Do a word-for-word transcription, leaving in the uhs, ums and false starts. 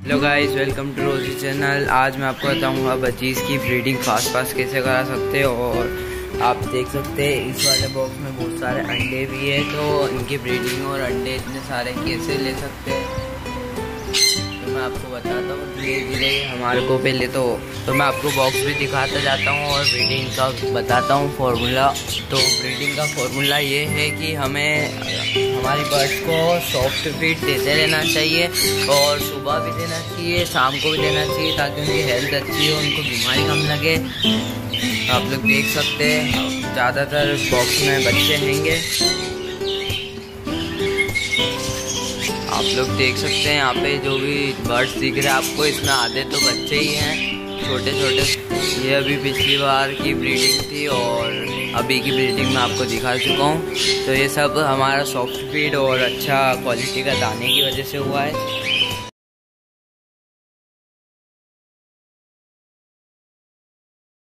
Hello guys, welcome to Rosie channel. आज मैं आपको बताऊंगा बचीज़ की ब्रीडिंग फास्ट फास्ट कैसे करा सकते हो। और आप देख सकते हैं इस वाले बॉक्स में बहुत सारे अंडे भी है, तो इनकी ब्रीडिंग और अंडे इतने सारे कैसे ले सकते हैं तो मैं आपको बताता हूँ धीरे धीरे हमारे को। पहले तो तो मैं आपको बॉक्स भी दिखाता जाता हूँ और ब्रीडिंग का बताता हूँ फॉर्मूला। तो ब्रीडिंग का फॉर्मूला ये है कि हमें हमारी बर्ड्स को सॉफ्ट फीड देते रहना चाहिए और सुबह भी देना चाहिए, शाम को भी देना चाहिए, ताकि उनकी हेल्थ अच्छी हो, उनको बीमारी कम लगे। आप लोग देख सकते हैं ज़्यादातर बॉक्स में बच्चे हैंगे। आप लोग देख सकते हैं यहाँ पे जो भी बर्ड्स दिख रहे हैं आपको, इसमें आधे तो बच्चे ही हैं छोटे छोटे। ये अभी पिछली बार की ब्रीडिंग थी और अभी की ब्रीडिंग मैं आपको दिखा चुका हूँ। तो ये सब हमारा सॉफ्ट फीड और अच्छा क्वालिटी का दाने की वजह से हुआ है।